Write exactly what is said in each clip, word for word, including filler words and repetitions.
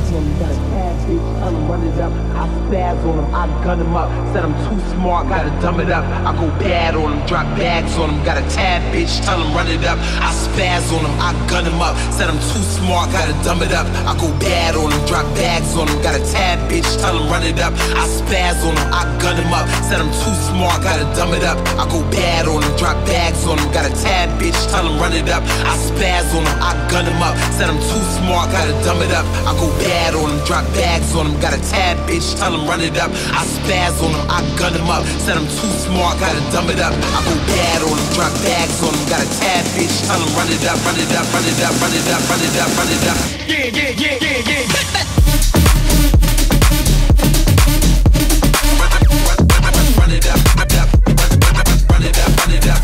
on him, got a bad bitch, tell him run it up. I spaz on him, I gun him up. Said I'm too smart, gotta dumb it up. I go bad on him, drop bags on him. Got a tad bitch, tell him run it up. I spaz on him, I gun him up. Said I'm too smart, gotta dumb it up. I go bad on him, drop bags on him. Got a tad bitch, tell him run it up. I spaz on him, I gun him up. Said I'm too smart, gotta dumb it up. I go bad on him, drop bags on him. Got a tad bitch, tell him run it up. I spaz on him, I gun him up. Said I'm too smart, gotta dumb it up. I go bad on him, drop bags on him. Got a tad bitch, tell him run it up. I spaz on him, I gun him up. Said I'm too smart, gotta dumb it up. I go bad on him, drop bags on him. Got a tad bitch, tell him run it up, run it up, run it up, run it up, run it up, run it up. Yeah, yeah, yeah, yeah, yeah. Run it up, run it up, run it up, run it up.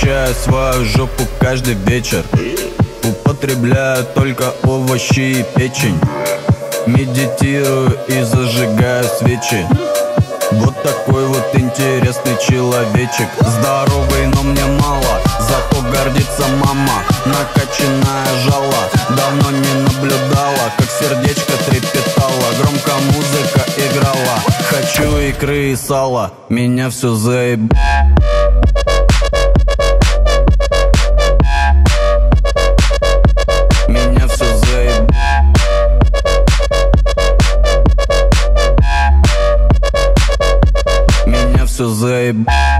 качаю свою жопу каждый вечер. Употребляю только овощи и печень. Медитирую и зажигаю свечи. Вот такой вот интересный человечек. Здоровый, но мне мало, зато гордится мама. Накачанная жала, давно не наблюдала, как сердечко трепетало, громко музыка играла. Хочу икры и сала, меня все заеб... Меня все заеб... Меня все заеб...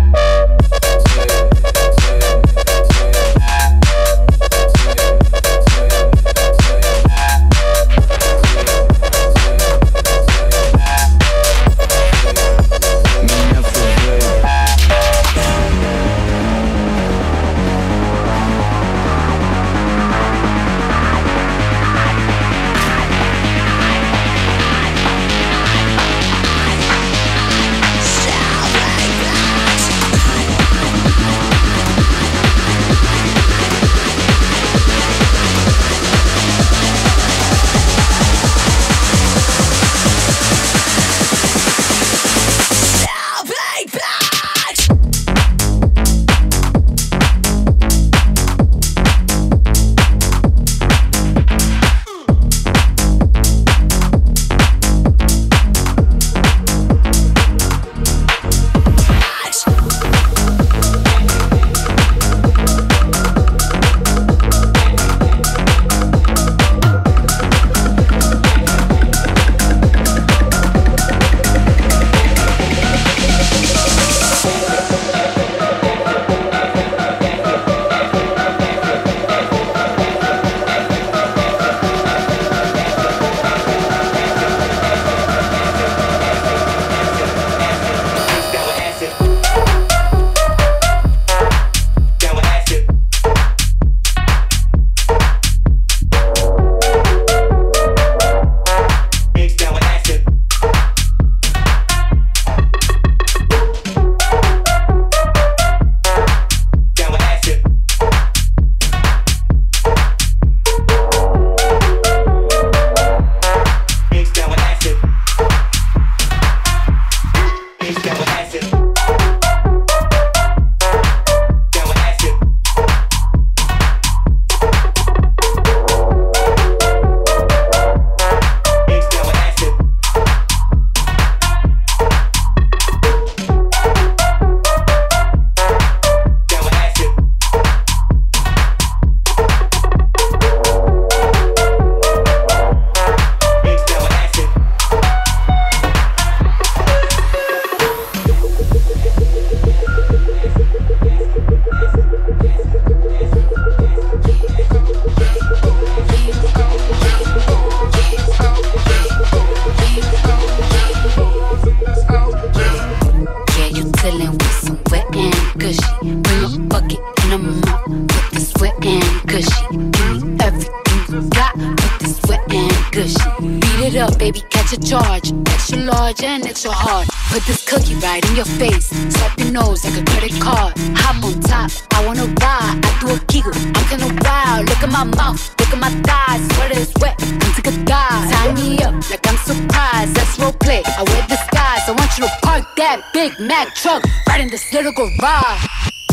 Put this cookie right in your face. Swipe your nose like a credit card. Hop on top, I wanna ride. I do a giggle, I'm kinda wild. Look at my mouth, look at my thighs. Sweater is wet, come take a dive. Tie me up like I'm surprised. That's role play, I wear disguise. I want you to park that Big Mac truck right in this little garage.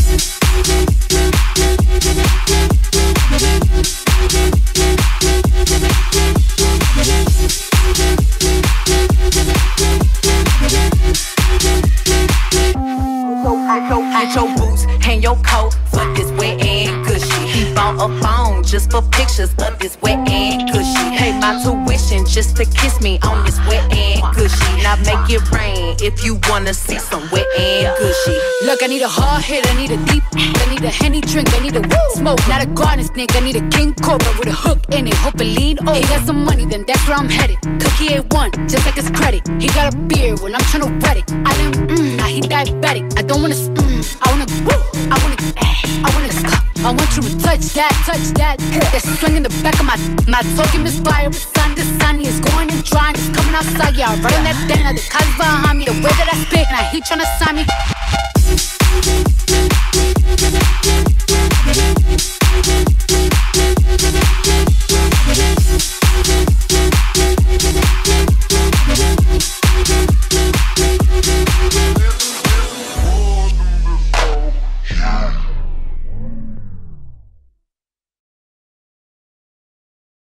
Get your boots, hang your coat for this wet and gushy. He bought a phone just for pictures of this wet and gushy. Pay my tuition just to kiss me on this wet and gushy. Now make it rain if you wanna see some wet and gushy. Look, I need a hard hit, I need a deep, I need a Henny drink, I need a woo smoke, not a garden snake. I need a king cobra with a hook in it, hope it lean over. He got some money, then that's where I'm headed. Cookie A one, just like his credit. He got a beard when I'm tryna wet it. I didn't, mmm, now he diabetic. I don't wanna, mmm, I wanna, woo, I wanna, eh, I wanna, scuff. I want you to touch that, touch that. That swing in the back of my, my token misfire. Sun to sunny, it's going and drying, it's coming outside. Yeah, I'm running that thing, now the cars behind me. The way that I spit, now he tryna sign me.